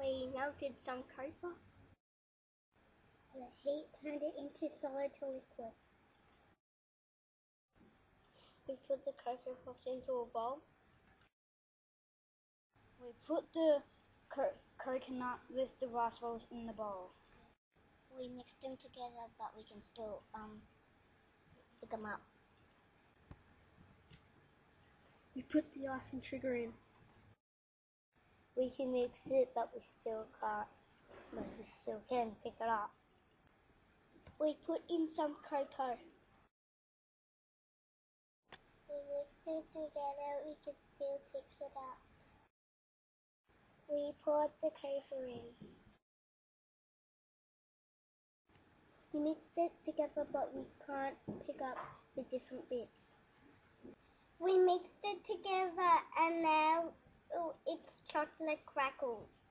We melted some cocoa. The heat turned it into solid to liquid. We put the cocoa puffs into a bowl. We put the coconut with the rice rolls in the bowl. We mixed them together, but we can still pick them up. We put the icing sugar in. We can mix it, but we still can't. But we still can pick it up. We put in some cocoa. We mixed it together, we can still pick it up. We poured the cocoa in. We mixed it together, but we can't pick up the different bits. We mixed it together, and now it's chocolate crackles.